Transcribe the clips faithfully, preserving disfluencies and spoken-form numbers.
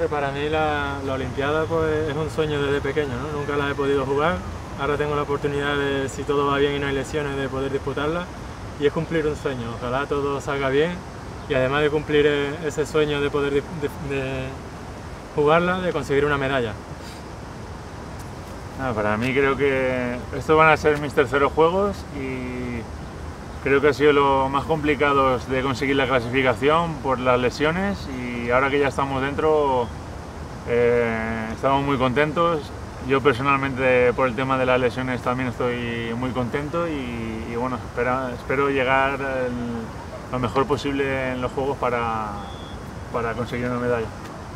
Hombre, para mí la, la Olimpiada pues, es un sueño desde pequeño, ¿no? Nunca la he podido jugar, ahora tengo la oportunidad de, si todo va bien y no hay lesiones, de poder disputarla y es cumplir un sueño, ojalá todo salga bien y además de cumplir ese sueño de poder de, de, de jugarla, de conseguir una medalla. Ah, para mí creo que estos van a ser mis terceros juegos y creo que ha sido lo más complicado de conseguir la clasificación por las lesiones y ahora que ya estamos dentro eh, estamos muy contentos. Yo personalmente por el tema de las lesiones también estoy muy contento y, y bueno, espera, espero llegar el, lo mejor posible en los juegos para, para conseguir una medalla.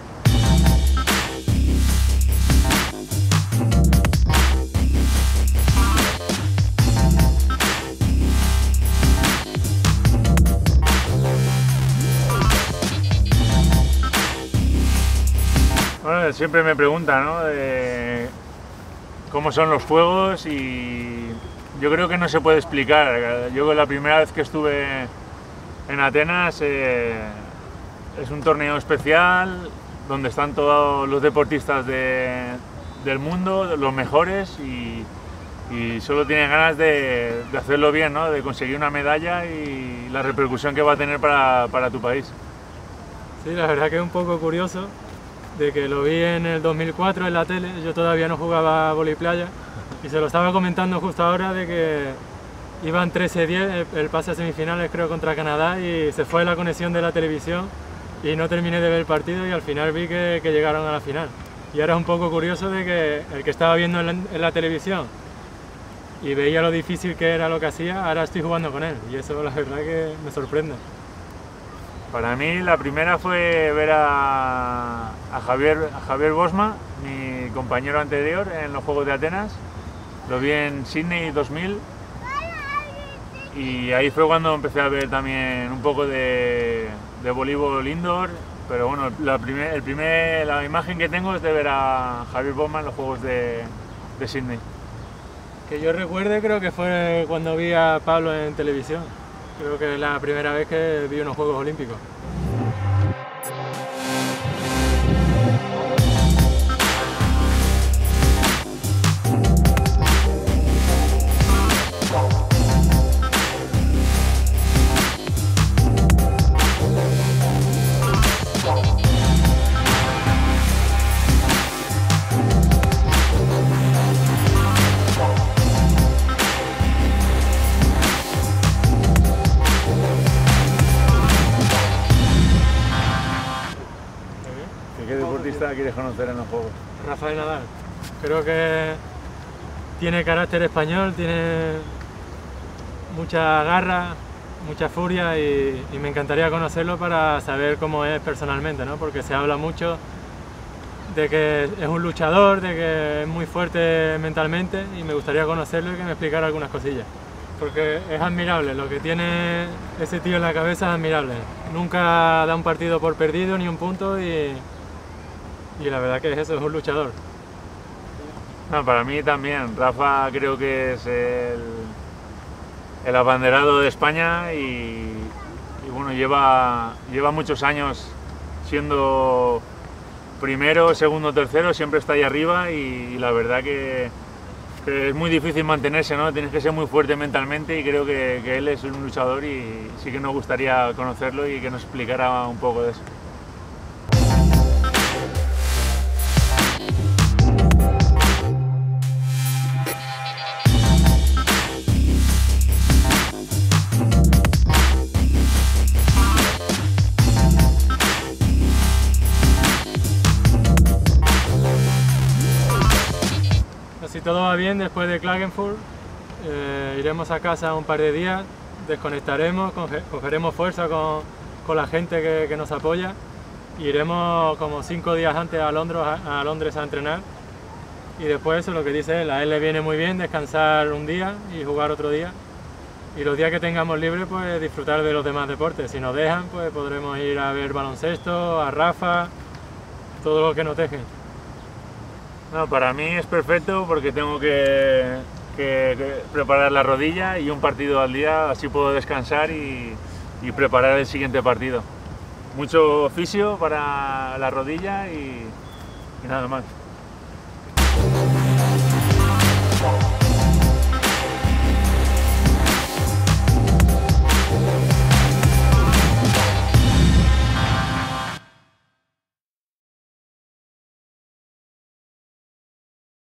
Bueno, siempre me preguntan, ¿no?, de cómo son los juegos y yo creo que no se puede explicar. Yo la primera vez que estuve en Atenas eh, es un torneo especial donde están todos los deportistas de, del mundo, los mejores y, y solo tienes ganas de, de hacerlo bien, ¿no?, de conseguir una medalla y la repercusión que va a tener para, para tu país. Sí, la verdad que es un poco curioso de que lo vi en el dos mil cuatro en la tele, yo todavía no jugaba vóley playa y se lo estaba comentando justo ahora de que iban trece diez, el, el pase a semifinales creo contra Canadá y se fue la conexión de la televisión y no terminé de ver el partido y al final vi que, que llegaron a la final. Y ahora es un poco curioso de que el que estaba viendo en la, en la televisión y veía lo difícil que era lo que hacía, ahora estoy jugando con él y eso la verdad que me sorprende. Para mí la primera fue ver a, a, Javier, a Javier Bosma, mi compañero anterior en los Juegos de Atenas. Lo vi en Sydney dos mil y ahí fue cuando empecé a ver también un poco de, de voleibol indoor, pero bueno, la, primer, el primer, la imagen que tengo es de ver a Javier Bosma en los Juegos de, de Sydney. Que yo recuerde creo que fue cuando vi a Pablo en televisión. Creo que es la primera vez que vi unos Juegos Olímpicos. ¿Qué deportista quieres conocer en los Juegos? Rafael Nadal. Creo que tiene carácter español, tiene mucha garra, mucha furia y, y me encantaría conocerlo para saber cómo es personalmente, ¿no? Porque se habla mucho de que es un luchador, de que es muy fuerte mentalmente y me gustaría conocerlo y que me explicara algunas cosillas. Porque es admirable, lo que tiene ese tío en la cabeza es admirable. Nunca da un partido por perdido ni un punto y... Y la verdad que es eso, es un luchador. No, para mí también. Rafa creo que es el, el abanderado de España y, y bueno, lleva, lleva muchos años siendo primero, segundo, tercero, siempre está ahí arriba y, y la verdad que, que es muy difícil mantenerse, ¿no? Tienes que ser muy fuerte mentalmente y creo que, que él es un luchador y sí que nos gustaría conocerlo y que nos explicara un poco de eso. Si todo va bien, después de Klagenfurt eh, iremos a casa un par de días, desconectaremos, cogeremos fuerza con, con la gente que, que nos apoya e iremos como cinco días antes a Londres, a, a Londres a entrenar y después eso es lo que dice él, a él le viene muy bien descansar un día y jugar otro día y los días que tengamos libres pues disfrutar de los demás deportes, si nos dejan pues podremos ir a ver baloncesto, a Rafa, todo lo que nos dejen. No, para mí es perfecto porque tengo que, que, que preparar la rodilla y un partido al día, así puedo descansar y, y preparar el siguiente partido. mucho fisio para la rodilla y, y nada más.